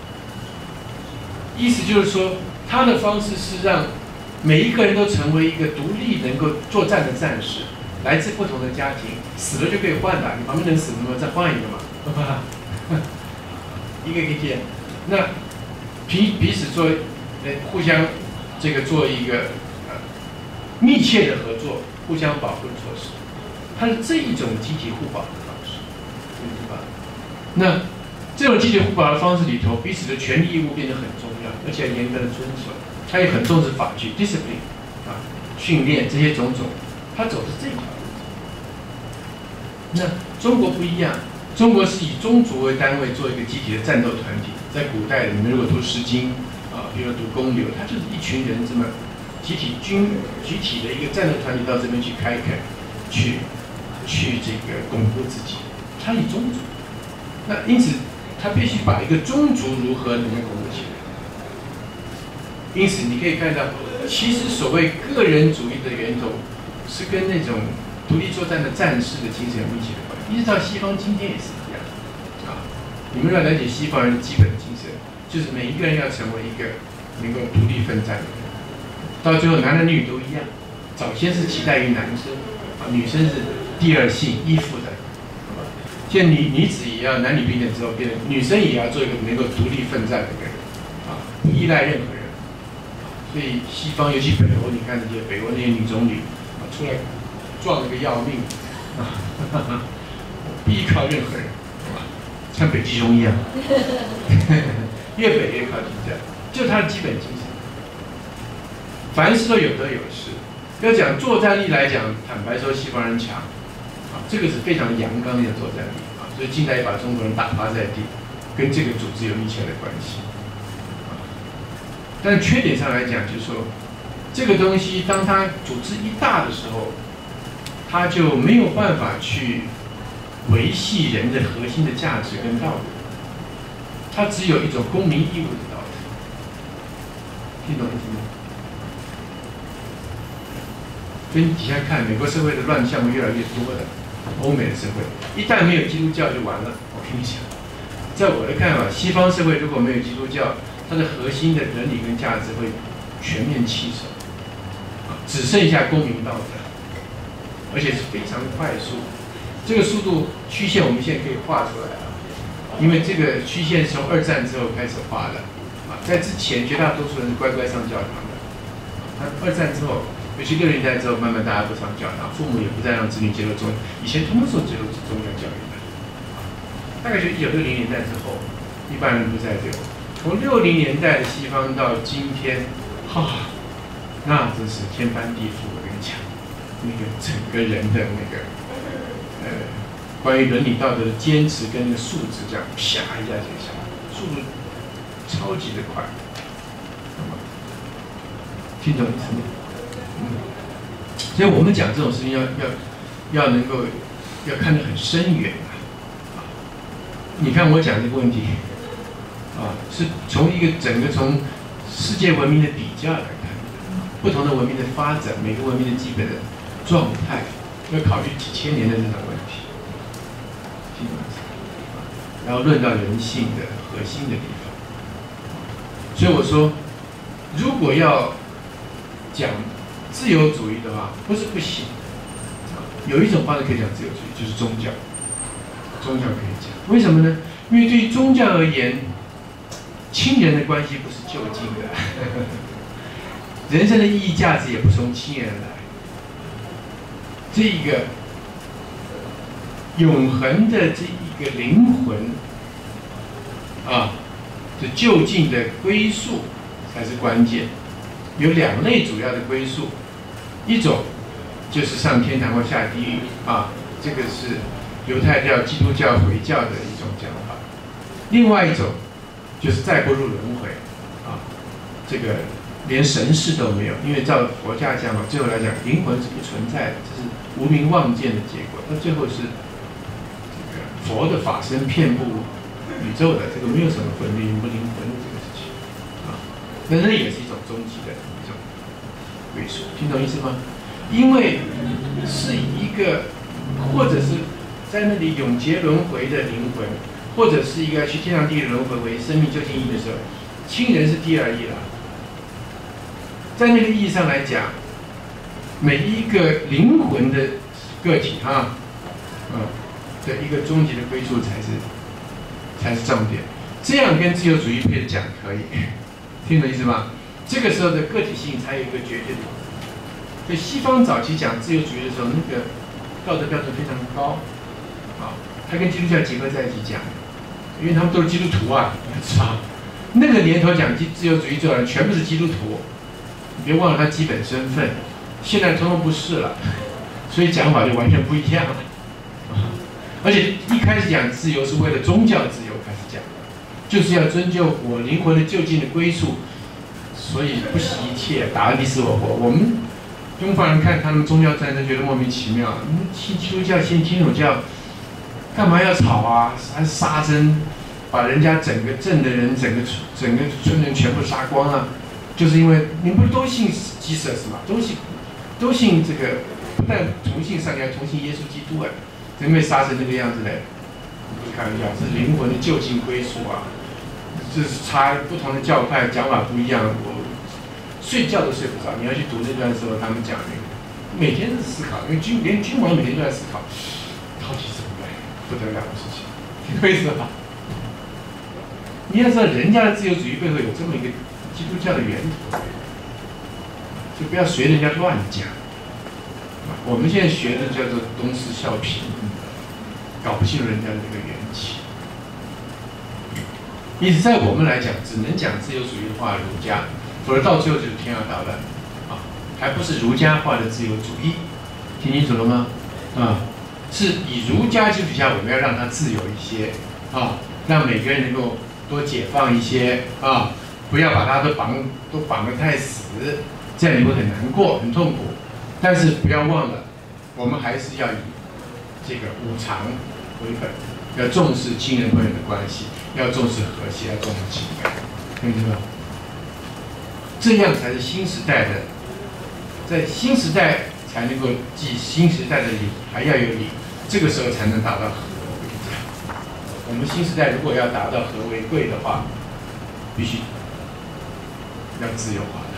意思就是说，他的方式是让。每一个人都成为一个独立能够作战的战士，来自不同的家庭，死了就可以换了，你旁边人死了嘛，再换一个嘛， 好吧？一个一个见，那彼彼此做，呃，互相这个做一个呃密切的合作，互相保护的措施，它是这一种集体互保的方式，对吧？那这种集体互保的方式里头，彼此的权利义务变得很重要，而且严格的遵守，它也很重视法纪 discipline 啊，训练这些种种，它走的是这条路。那中国不一样。中国是以宗族为单位做一个集体的战斗团体，在古代你们如果读《诗经》啊，比如说读公牛，它就是一群人这么集体军集体的一个战斗团体到这边去开垦，去去这个巩固自己。它以宗族，那因此它必须把一个宗族如何能够巩固起来。因此你可以看到，其实所谓个人主义的源头是跟那种独立作战的战士的精神有密切的关系。一直到西方今天也是一样，啊，你们要了解西方人的基本精神，就是每一个人要成为一个能够独立奋战的人，到最后男男女女都一样。早先是期待于男生，啊，女生是第二性依附的，好吧？现在女女子也要男女平等之后，变成女生也要做一个能够独立奋战的人，啊，不依赖任何人。所以西方尤其北欧，你看那些北欧那些女总理啊，出来撞了个要命，啊。哈哈不依靠任何人，像北极熊一样，越北越靠近这样，就是他的基本精神。凡事都有得有失。要讲作战力来讲，坦白说，西方人强，啊，这个是非常阳刚的作战力啊，所以近代也把中国人打趴在地，跟这个组织有密切的关系。啊，但缺点上来讲，就是说，这个东西当它组织一大的时候，它就没有办法去维系人的核心的价值跟道德，它只有一种公民义务的道德，听懂意思吗？所以你底下看美国社会的乱象会越来越多的，欧美的社会一旦没有基督教就完了。我跟你讲，在我的看法，西方社会如果没有基督教，它的核心的伦理跟价值会全面弃守，啊，只剩下公民道德，而且是非常快速。这个速度曲线我们现在可以画出来了，因为这个曲线是从二战之后开始画的，啊，在之前绝大多数人是乖乖上教堂的，啊，二战之后，尤其六零年代之后，慢慢大家不上教堂，父母也不再让子女接受宗，以前通通是接受宗教教育的，大概就一九六零年代之后，一般人不再这个。从六零年代的西方到今天，哈，那真是天翻地覆。我跟你讲，那个整个人的那个。呃，关于伦理道德的坚持跟那个素质，这样啪一下就下来，速度超级的快，听懂意思吗？嗯，所以我们讲这种事情要要要能够要看得很深远啊。你看我讲这个问题啊，是从一个整个从世界文明的比较来看，不同的文明的发展，每个文明的基本的状态。要考虑几千年的这种问题，然后论到人性的核心的地方。所以我说，如果要讲自由主义的话，不是不行，有一种方式可以讲自由主义，就是宗教。宗教可以讲，为什么呢？因为对于宗教而言，亲人的关系不是就近的，人生的意义价值也不从亲人来。这一个永恒的这一个灵魂啊，这就近的归宿才是关键。有两类主要的归宿，一种就是上天堂或下地狱啊，这个是犹太教、基督教、回教的一种讲法；另外一种就是再不入轮回啊，这个连神识都没有，因为照佛家讲法，最后来讲灵魂是不存在的，这是无名妄见的结果。到最后是这个佛的法身遍布宇宙的，这个没有什么魂灵不灵魂的这个事情啊，那那也是一种终极的一种归属，听懂意思吗？因为是以一个或者是在那里永劫轮回的灵魂，或者是一个去天堂地狱轮回为生命究竟意义的时候，亲人是第二义了。在那个意义上来讲，每一个灵魂的个体哈，嗯，的一个终极的归宿才是才是重点。这样跟自由主义配着讲可以，听懂意思吗？这个时候的个体性才有一个绝对的。所以西方早期讲自由主义的时候，那个道德标准非常高，啊，他跟基督教结合在一起讲，因为他们都是基督徒啊，是吧？那个年头讲自自由主义这种人全部是基督徒，别忘了他基本身份，现在通通不是了，所以讲法就完全不一样了。而且一开始讲自由是为了宗教自由开始讲的，就是要追究我灵魂的就近的归宿，所以不惜一切打得你死我活。我们东方人看他们宗教战争觉得莫名其妙，信基督教信天主教，干嘛要吵啊？还杀生，把人家整个镇的人、整个整个村人全部杀光啊！就是因为你们不都信 Jesus 吗？都信都信这个，不但同信上帝，还同信耶稣基督啊！怎么会杀成这个样子嘞？不是开玩笑，是灵魂的就近归属啊！这是差不同的教派讲法不一样，我睡觉都睡不着。你要去读那段时候，他们讲那个，每天都思考，因为君连君王每天都在思考，到底怎么办？不得了的事情，听懂意思吧？你要知道，人家的自由主义背后有这么一个基督教的源头，就不要随人家乱讲。我们现在学的叫做东施效颦，搞不清楚人家的这个缘起。因此，在我们来讲，只能讲自由主义的话，儒家，否则到最后就是天要捣乱啊，还不是儒家化的自由主义，听清楚了吗？啊，是以儒家基础下，我们要让它自由一些啊，让每个人能够多解放一些啊，不要把它都绑都绑得太死，这样你会很难过、很痛苦。但是不要忘了，我们还是要以这个五常为本，要重视亲人朋友的关系，要重视和谐，要重视情感，听明白吗？这样才是新时代的，在新时代才能够继新时代的礼，还要有礼，这个时候才能达到和为贵。我们新时代如果要达到和为贵的话，必须要自由化。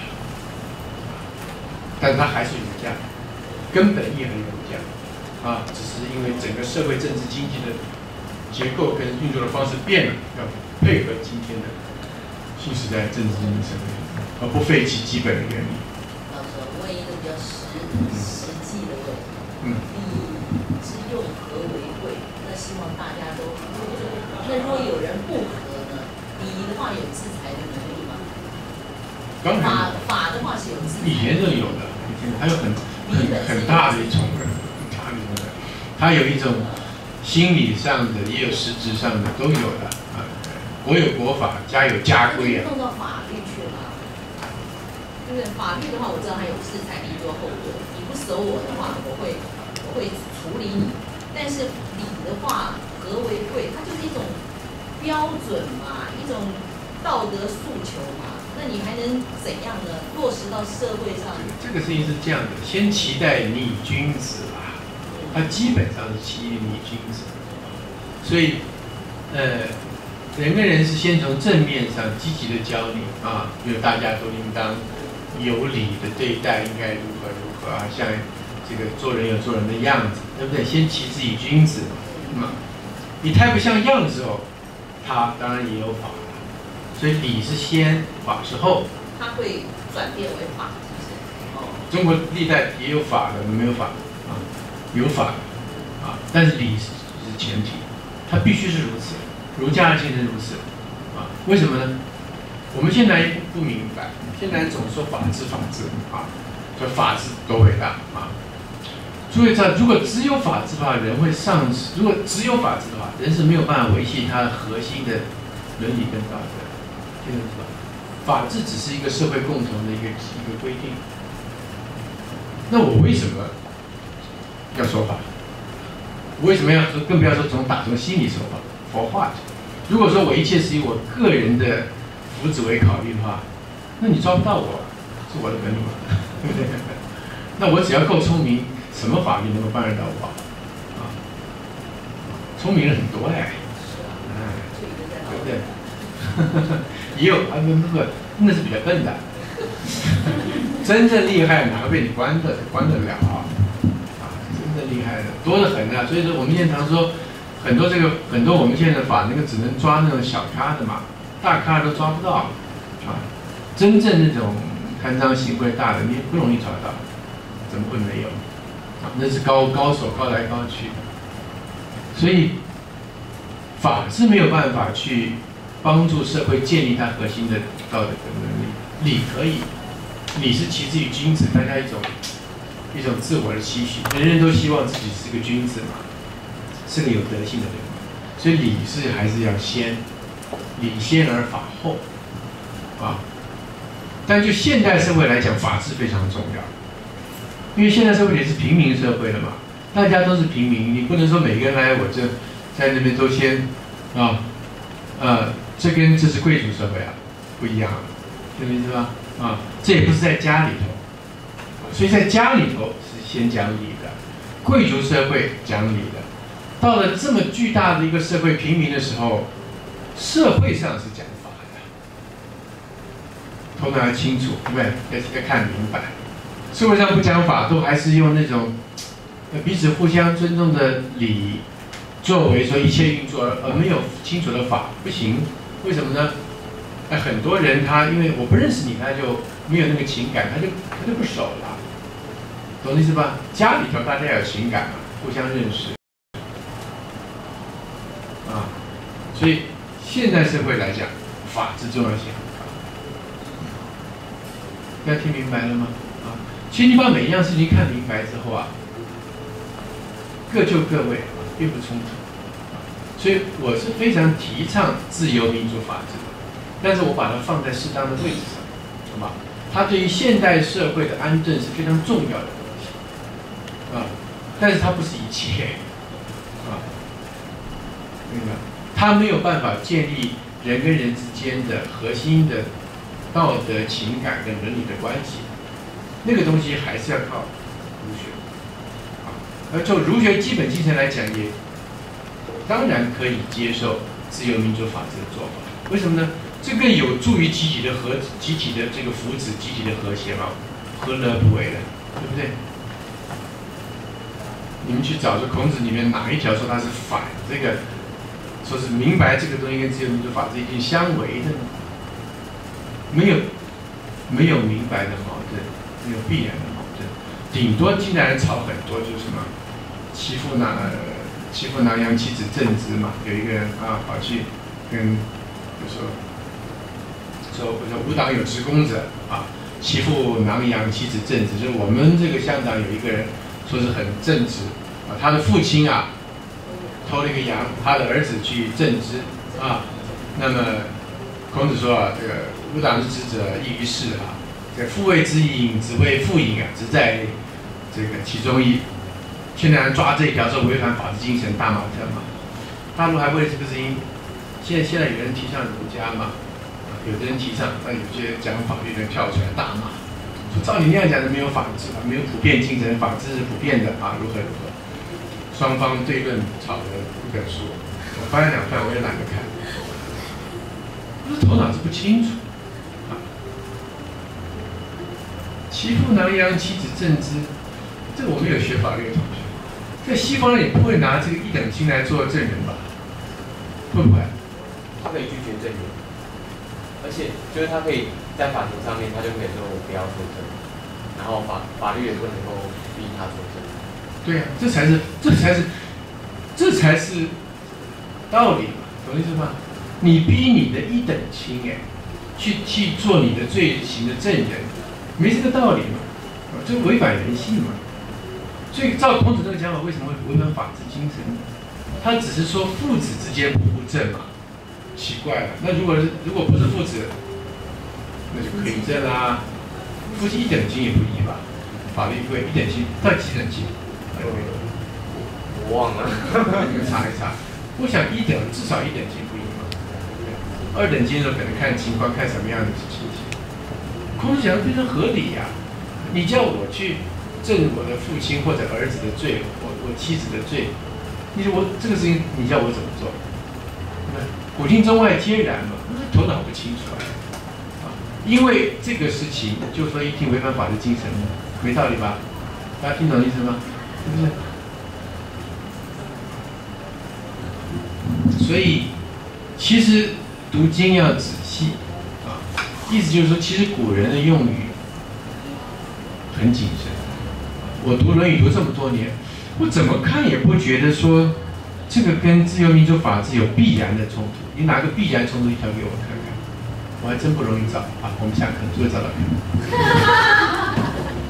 但它还是儒家，根本意很儒家，啊，只是因为整个社会、政治、经济的结构跟运作的方式变了，要配合今天的新时代政治经济社会，而不废弃基本的原理。 到时候问一个比较实实际的问题， 嗯， 礼之用和为贵，那希望大家都合作。那如果有人不合呢？礼的话有制裁的能力吗？ 当然， 法法的话是有制裁。 以前就有的，以前还有很很很大的一种人，很大的一种人，他有一种心理上的，也有实质上的，都有的啊。国有国法，家有家规啊。 弄到法律去了，对不对？法律的话，我知道还有制裁力做后盾，你不守我的话，我会我会处理你。但是礼的话，和为贵，它就是一种标准嘛，一种道德诉求嘛。那你还能怎样呢？落实到社会上？ 这个事情是这样的，先期待你以君子啦，它基本上是期待你以君子，所以，呃，人跟人是先从正面上积极的教你啊，比如大家都应当有礼的对待，应该如何如何啊，像这个做人有做人的样子，对不对？先齐之以君子嘛，你太不像样的时候，他当然也有法。所以礼是先，法是后。 它会转变为法，是不是？ 哦，中国历代也有法的，没有法啊，有法的啊，但是礼是是前提，它必须是如此。儒家的精神如此啊，为什么呢？我们现在不明白，现在总说法治法治啊，说法治多伟大啊。所以在如果只有法治的话，人会丧失；如果只有法治的话，人是没有办法维系它核心的伦理跟道德。法治只是一个社会共同的一个一个规定。那我为什么要说法？我为什么要说？更不要说从打从心里说法。For what？如果说我一切是以我个人的福祉为考虑的话，那你抓不到我，是我的本领嘛，对不对？那我只要够聪明，什么法律能够帮得到我？啊，聪明人很多哎，哎，对不对？也有啊，那那个那是比较笨的，真正厉害哪个被你关的关得了啊？啊，真正厉害的多得很啊！所以说我们现在常说， 很多这个很多我们现在的法，那个只能抓那种小咖的嘛，大咖都抓不到啊。真正那种贪赃行贿大的，你不容易抓到，怎么会没有？啊，那是高高手高来高去的，所以法是没有办法去帮助社会建立它核心的道德跟能力。理可以，理是其次于君子，大家一种一种自我的期许，人人都希望自己是个君子嘛，是个有德性的人嘛，所以理是还是要先，理先而法后，啊。但就现代社会来讲，法治非常重要，因为现代社会也是平民社会了嘛，大家都是平民，你不能说每个人来我这在那边都先啊，呃，这跟这是贵族社会啊不一样，懂我意思吧？啊，这也不是在家里头，所以在家里头是先讲理的，贵族社会讲理的，到了这么巨大的一个社会平民的时候，社会上是讲。头脑要清楚，对不对？要要看明白。社会上不讲法，都还是用那种彼此互相尊重的礼作为说一切运作，而没有清楚的法，不行。为什么呢？那很多人他因为我不认识你，他就没有那个情感，他就他就不守了，懂我意思吧？家里头大家有情感嘛，互相认识啊，所以现代社会来讲，法治重要性。大家听明白了吗？啊，其实你把每一样事情看明白之后啊，各就各位，并不冲突。所以我是非常提倡自由民主法治的，但是我把它放在适当的位置上，好吧？它对于现代社会的安正是非常重要的东西，啊，但是它不是一切，啊，明白？它没有办法建立人跟人之间的核心的。道德、情感跟伦理的关系，那个东西还是要靠儒学。啊，而就儒学基本精神来讲，也当然可以接受自由民主法治的做法。为什么呢？这个有助于集体的和集体的这个福祉、集体的和谐嘛，何乐而不为呢？对不对？你们去找这孔子里面哪一条说他是反这个，说是明白这个东西跟自由民主法治一定相违的呢？没有，没有明白的矛盾，没有必然的矛盾，顶多竟然吵很多，就是什么欺负南欺负南阳妻子正直嘛，有一个人啊跑去跟就说说我说吾党有职公者啊，欺负南阳妻子正直，就是我们这个乡长有一个人说是很正直啊，他的父亲啊偷了一个羊，他的儿子去正直啊，那么孔子说啊，这个。吾党之职者，异于事啊！这父为子隐，子为父隐啊，只在这个其中一。现在人抓这一条说违反法治精神，大骂特骂。大陆还为了这个事情，现在现在有人提倡儒家嘛，有的人提倡，但有些讲法律的人跳出来大骂，说照你那样讲的没有法治啊，没有普遍精神，法治是普遍的啊，如何如何。双方对论吵得不可说，我翻了两番我也懒得看，就是头脑是不清楚。欺负南阳妻子正直，这个我没有学法律的同学，在西方人也不会拿这个一等亲来做证人吧？会不会？ 他可以拒绝证人，而且就是他可以在法庭上面，他就可以说我不要作证，然后法法律也不能够逼他作证。 对呀、啊，这才是这才是这才是道理嘛，懂意思吗？你逼你的一等亲哎，去去做你的罪行的证人。没这个道理嘛，这违反人性嘛。所以照孔子这个讲法，为什么会违反法治精神呢？他只是说父子之间不互证嘛，奇怪了。那如果是如果不是父子，那就可以证啦。夫妻一等亲也不一吧？法律规一等亲到几等亲？ 我忘了， 你们查一查。我想一等至少一等亲不一嘛。二等亲的时候可能看情况，看什么样的情形。孔子讲的非常合理呀、啊，你叫我去证我的父亲或者儿子的罪，我我妻子的罪，你说我这个事情你叫我怎么做？对，古今中外皆然嘛，头脑不清楚啊，啊，因为这个事情就说一定违反法治精神，没道理吧？大家听懂意思吗？是不是？ 所以其实读经要仔细啊，意思就是说，其实古人的用语很谨慎。我读《论语》读这么多年，我怎么看也不觉得说这个跟自由民主法治有必然的冲突。你拿个必然冲突一条给我看看，我还真不容易找啊。我们下课就会找到看。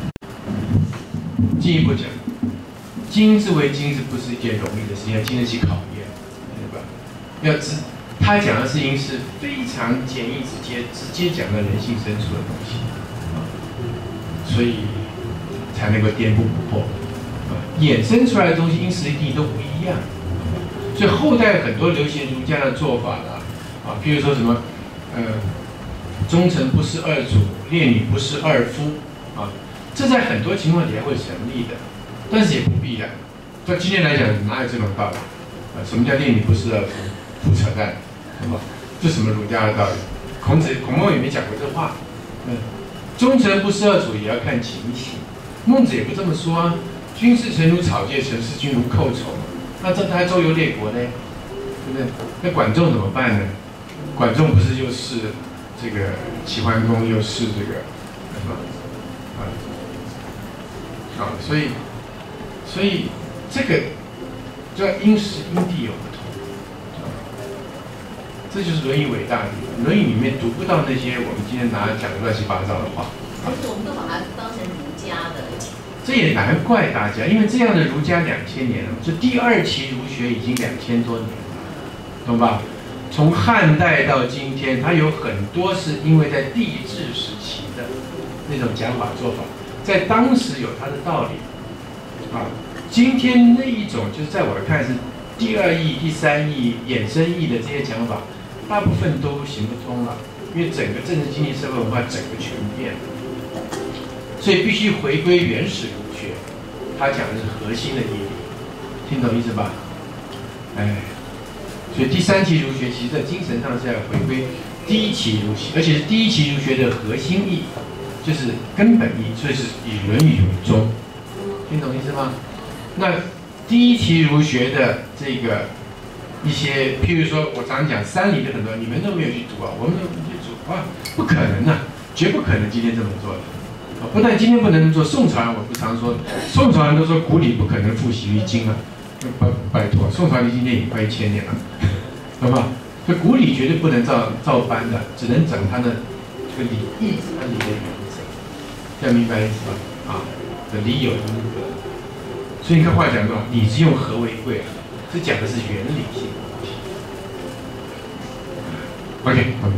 进一步讲，经之为经，是不是一件容易的事情？要经得起考验，对吧？要知他讲的事情是非常简易、直接、直接讲到人性深处的东西啊，所以才能够颠扑不破啊。衍生出来的东西因时地利都不一样，所以后代很多流行儒家的做法啦，啊，譬如说什么，呃，忠臣不是二主，烈女不是二夫啊。这在很多情况底下会成立的，但是也不必然。在今天来讲，哪有这种道理？啊，什么叫烈女不是二夫？胡扯淡，什么？这什么儒家的道理？孔子、孔孟也没讲过这话。嗯，忠臣不是二主，也要看情形。孟子也不这么说啊。君事臣如草芥，臣事君如寇仇。那这还周游列国呢，对不对？那管仲怎么办呢？管仲不是又是这个齐桓公，又是这个什么？啊？啊，所以，所以这个就要因时因地有不同，啊，这就是《论语》伟大的地方。《论语》里面读不到那些我们今天拿来讲的乱七八糟的话。 但是我们都把它当成儒家的。 这也难怪大家，因为这样的儒家两千年了，就第二期儒学已经两千多年了，懂吧？从汉代到今天，它有很多是因为在帝制时期的那种讲法做法。在当时有它的道理，啊，今天那一种就是在我看是第二义、第三义、衍生义的这些讲法，大部分都行不通了，因为整个政治、经济、社会文化整个全变了，所以必须回归原始儒学，他讲的是核心的义理，听懂意思吧？哎，所以第三期儒学其实在精神上是要回归第一期儒学，而且是第一期儒学的核心义。就是根本义，所以是以《论语》为宗，听懂意思吗？那第一期儒学的这个一些，譬如说我常讲三礼的很多，你们都没有去读啊，我们都去读啊，不可能的、啊，绝不可能今天这么做的啊！不但今天不能做，宋朝人我不常说，宋朝人都说古礼不可能复习于今啊，拜拜托，宋朝离今天已经快一千年了，懂吗？这古礼绝对不能照照搬的，只能整它的这个礼义，它礼的原则。要明白意思吧？啊，的理有因格，所以你看话讲到，你是用和为贵啊，这讲的是原理性的东西。OK， 我们。